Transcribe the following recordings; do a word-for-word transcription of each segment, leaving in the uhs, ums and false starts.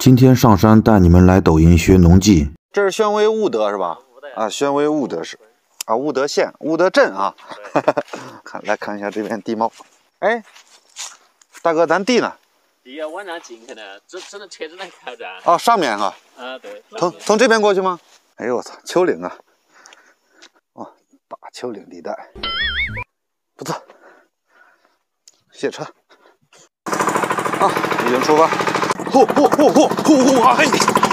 今天上山带你们来抖音学农技。 这是宣威务德是吧？啊，宣威务德市，啊，务德县、务德镇啊。看，来看一下这边地貌。哎，大哥，咱地呢？ 地要往那进去的，只只能车子能开着。 哦，上面哈。 啊，对。 从从这边过去吗？哎呦我操，丘陵啊！哦，大丘陵地带，不错。卸车。啊，已经出发。呼呼呼呼呼呼啊嘿！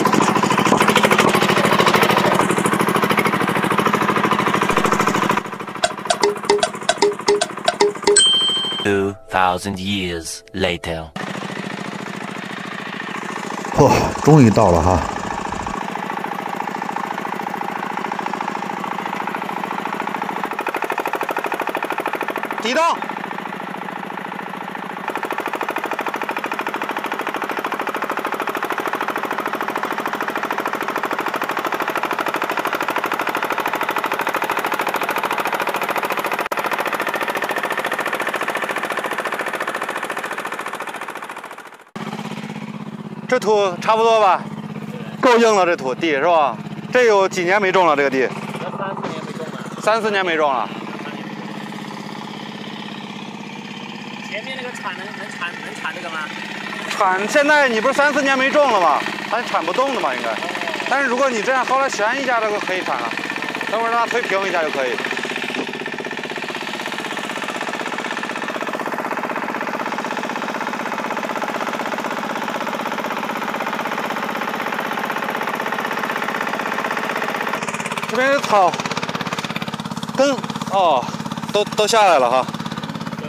Two thousand years later， 嚯，终于到了哈！ 抵档。这土差不多吧，够硬了。这土地是吧？这有几年没种了？这个地？三四年没种了。三四年没种了。 前面那个铲能能铲能铲这个吗？ 铲现在你不是三四年没种了吗？它铲不动的嘛，应该。但是如果你这样后来旋一下，这个可以铲了。等会儿让它推平一下就可以。 这边的草根哦，都都下来了哈。 对，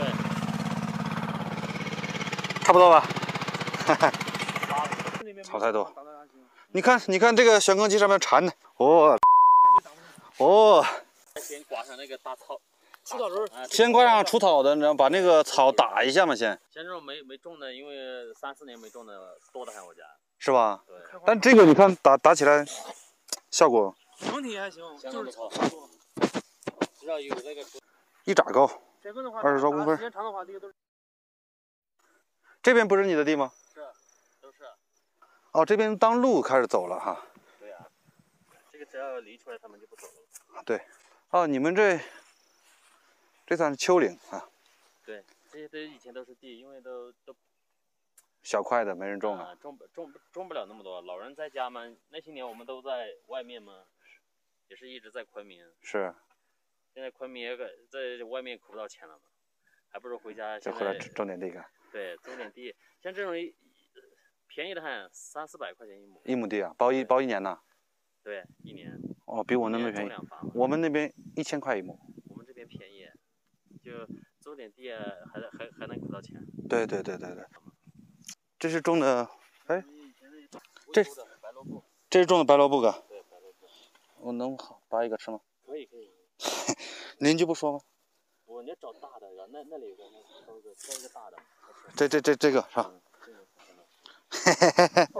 差不多吧。哈哈。草太多。你看，你看这个旋耕机上面缠的，哦，哦。 先挂上那个大草，除草轮。 先挂上除草的，然后把那个草打一下嘛，先。 像这种没没种的，因为三四年没种的多得很，我家。 是吧？ 对。 但这个你看打打起来，效果。 整体还行，就是草，只要有那个一拃高，二十多公分。 时间长的话，这个都是。 这边不是你的地吗？ 是，都是。 哦，这边当路开始走了哈。 对呀、啊，这个只要犁出来，他们就不走了。 对，哦，你们这这算是丘陵啊。 对，这些都以前都是地，因为都都小块的没人种啊，种不种不种不了那么多。老人在家嘛，那些年我们都在外面嘛。 也是一直在昆明， 是。 现在昆明也在外面扣不到钱了嘛，还不如回家。 就回来种点地干。 对，种点地，像这种便宜的很，三四百块钱一亩。 一亩地啊，包一包一年呢？ 对，一年。 哦，比我那边便宜。我们那边一千块一亩。 我们这边便宜，就种点地还还还能扣到钱。 对对对对对。这是种的，哎，这这是种的白萝卜干。 我能拔一个吃吗？ 可以可以。 邻居不说吗？ 我你要找大的，然后那那里有个那挑一个挑一个大的。 这这这这个是吧？嘿嘿嘿嘿。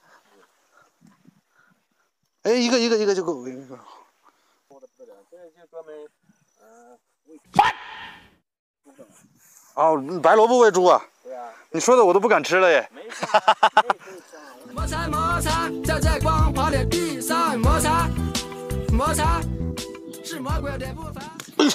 哎，一个一个一个就够。一个。哦，白萝卜喂猪啊？ 对啊。 你说的我都不敢吃了耶。 没事啊， 摩擦摩擦，脚在光滑的地上摩擦。 摩擦是魔鬼的步伐。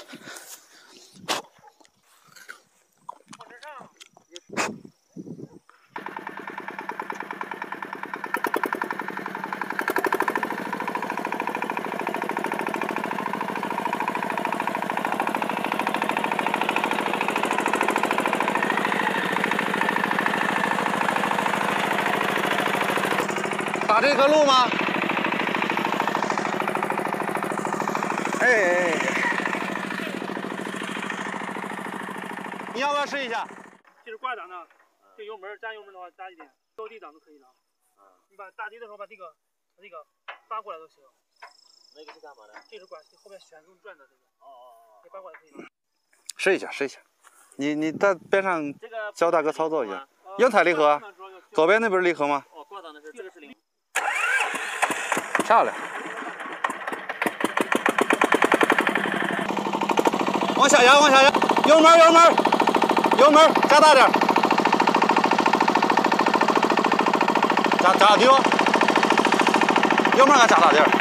打这个路吗？ 哎哎哎！你要不要试一下？ 就是挂档的，就油门加油门的话加一点，高低档都可以的。你把打底的时候把这个把这个扒过来都行。 那个是干嘛的？ 这是管后面旋动转的这个。哦哦哦。你扒过来可以了。 试一下，试一下。你你在边上教大哥操作一下。硬踩离合，左边那不是离合吗？ 哦，挂档的是这个是离。 漂亮。 往下压，往下压，油门，油门，油门，加大点， 加加大地方，要不然俺加大点儿。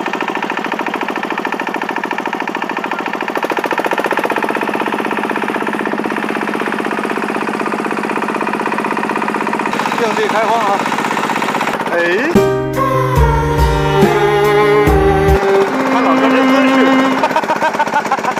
应对开荒啊！哎，看老哥这姿势，哈哈哈哈哈哈！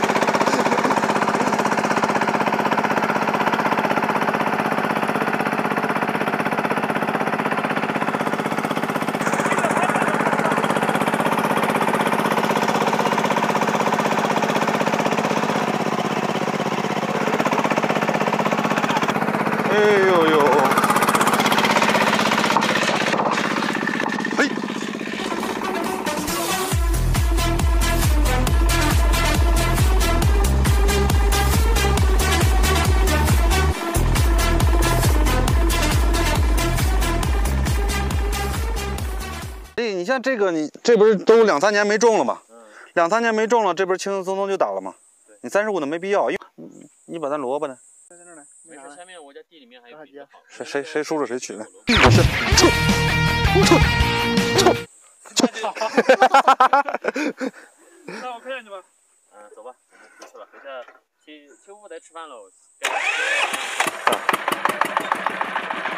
哎呦呦！嘿！哎，你像这个，你这不是都两三年没种了吗？嗯。两三年没种了，这不是轻轻松松就打了吗？对。你三十五的没必要，因为你你把咱萝卜呢？在这儿呢。 没事，下面我家地里面还有比较好。 谁谁谁输了谁取呢？我是臭臭臭臭！ 那我看下去吧。 嗯，走吧，我们回去了，回去去去屋得吃饭喽。